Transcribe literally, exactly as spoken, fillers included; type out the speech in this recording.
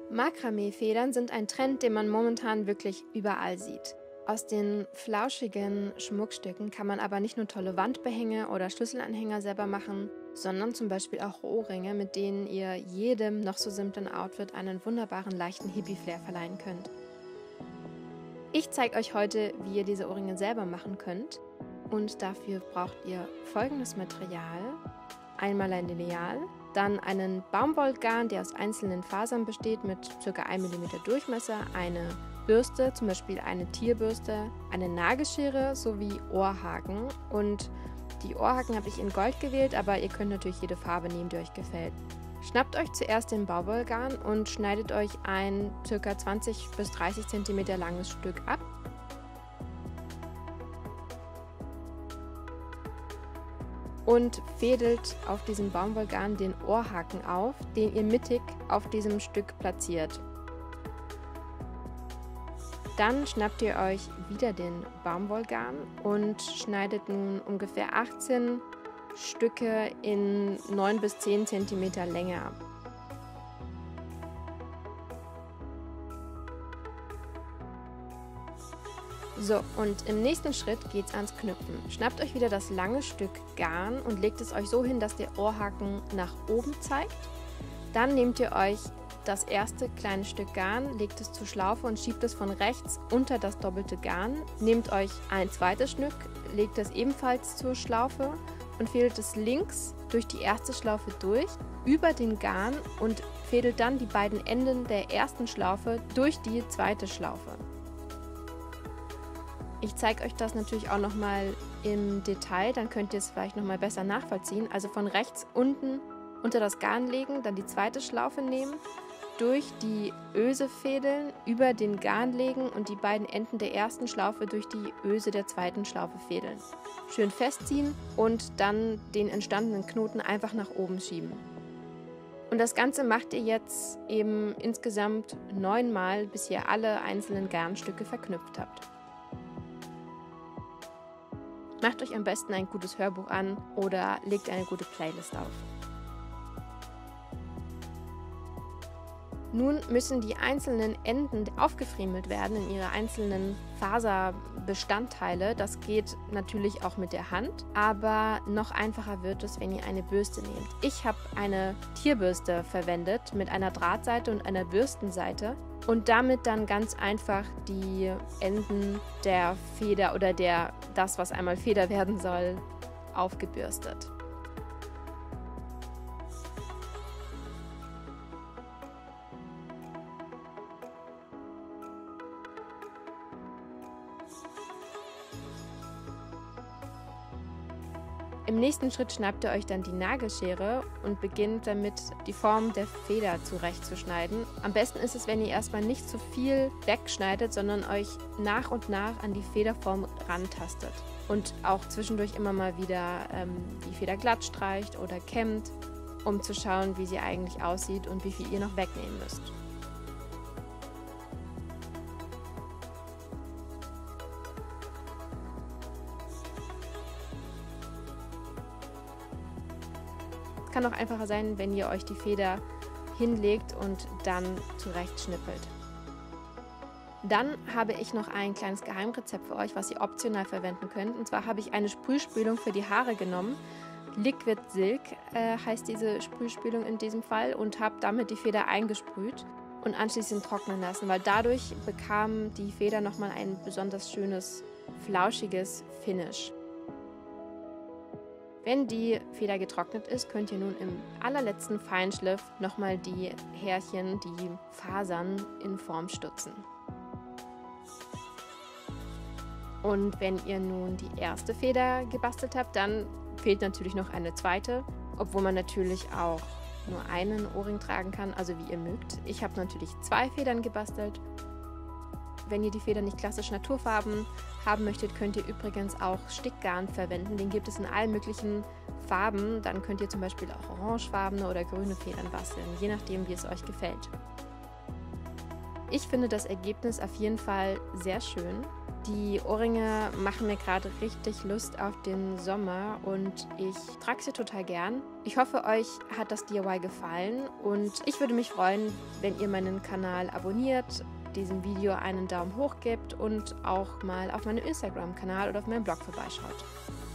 Makramee-Federn sind ein Trend, den man momentan wirklich überall sieht. Aus den flauschigen Schmuckstücken kann man aber nicht nur tolle Wandbehänge oder Schlüsselanhänger selber machen, sondern zum Beispiel auch Ohrringe, mit denen ihr jedem noch so simplen Outfit einen wunderbaren, leichten Hippie-Flair verleihen könnt. Ich zeige euch heute, wie ihr diese Ohrringe selber machen könnt, und dafür braucht ihr folgendes Material: einmal ein Lineal, dann einen Baumwollgarn, der aus einzelnen Fasern besteht mit ca. ein Millimeter Durchmesser, eine Bürste, zum Beispiel eine Tierbürste, eine Nagelschere sowie Ohrhaken. Und die Ohrhaken habe ich in Gold gewählt, aber ihr könnt natürlich jede Farbe nehmen, die euch gefällt. Schnappt euch zuerst den Baumwollgarn und schneidet euch ein ca. zwanzig bis dreißig Zentimeter langes Stück ab. Und fädelt auf diesem Baumwollgarn den Ohrhaken auf, den ihr mittig auf diesem Stück platziert. Dann schnappt ihr euch wieder den Baumwollgarn und schneidet nun ungefähr achtzehn Stücke in neun bis zehn Zentimeter Länge ab. So, und im nächsten Schritt geht es ans Knüpfen. Schnappt euch wieder das lange Stück Garn und legt es euch so hin, dass der Ohrhaken nach oben zeigt. Dann nehmt ihr euch das erste kleine Stück Garn, legt es zur Schlaufe und schiebt es von rechts unter das doppelte Garn. Nehmt euch ein zweites Stück, legt es ebenfalls zur Schlaufe und fädelt es links durch die erste Schlaufe durch, über den Garn, und fädelt dann die beiden Enden der ersten Schlaufe durch die zweite Schlaufe. Ich zeige euch das natürlich auch nochmal im Detail, dann könnt ihr es vielleicht nochmal besser nachvollziehen. Also von rechts unten unter das Garn legen, dann die zweite Schlaufe nehmen, durch die Öse fädeln, über den Garn legen und die beiden Enden der ersten Schlaufe durch die Öse der zweiten Schlaufe fädeln. Schön festziehen und dann den entstandenen Knoten einfach nach oben schieben. Und das Ganze macht ihr jetzt eben insgesamt neunmal, bis ihr alle einzelnen Garnstücke verknüpft habt. Macht euch am besten ein gutes Hörbuch an oder legt eine gute Playlist auf. Nun müssen die einzelnen Enden aufgefriemelt werden in ihre einzelnen Faserbestandteile. Das geht natürlich auch mit der Hand, aber noch einfacher wird es, wenn ihr eine Bürste nehmt. Ich habe eine Tierbürste verwendet mit einer Drahtseite und einer Bürstenseite und damit dann ganz einfach die Enden der Feder oder der das, was einmal Feder werden soll, aufgebürstet. Im nächsten Schritt schnappt ihr euch dann die Nagelschere und beginnt damit, die Form der Feder zurechtzuschneiden. Am besten ist es, wenn ihr erstmal nicht zu viel wegschneidet, sondern euch nach und nach an die Federform rantastet. Und auch zwischendurch immer mal wieder ähm, die Feder glatt streicht oder kämmt, um zu schauen, wie sie eigentlich aussieht und wie viel ihr noch wegnehmen müsst. Es kann auch einfacher sein, wenn ihr euch die Feder hinlegt und dann zurecht schnippelt. Dann habe ich noch ein kleines Geheimrezept für euch, was ihr optional verwenden könnt. Und zwar habe ich eine Sprühspülung für die Haare genommen. Liquid Silk äh, heißt diese Sprühspülung in diesem Fall, und habe damit die Feder eingesprüht und anschließend trocknen lassen, weil dadurch bekam die Feder nochmal ein besonders schönes, flauschiges Finish. Wenn die Feder getrocknet ist, könnt ihr nun im allerletzten Feinschliff nochmal die Härchen, die Fasern in Form stutzen. Und wenn ihr nun die erste Feder gebastelt habt, dann fehlt natürlich noch eine zweite, obwohl man natürlich auch nur einen Ohrring tragen kann, also wie ihr mögt. Ich habe natürlich zwei Federn gebastelt. Wenn ihr die Federn nicht klassisch naturfarben haben möchtet, könnt ihr übrigens auch Stickgarn verwenden. Den gibt es in allen möglichen Farben. Dann könnt ihr zum Beispiel auch orangefarbene oder grüne Federn basteln, je nachdem, wie es euch gefällt. Ich finde das Ergebnis auf jeden Fall sehr schön Die Ohrringe machen mir gerade richtig Lust auf den Sommer und ich trage sie total gern. Ich hoffe, euch hat das D I Y gefallen und ich würde mich freuen, wenn ihr meinen Kanal abonniert, diesem Video einen Daumen hoch gebt und auch mal auf meinem Instagram-Kanal oder auf meinem Blog vorbeischaut.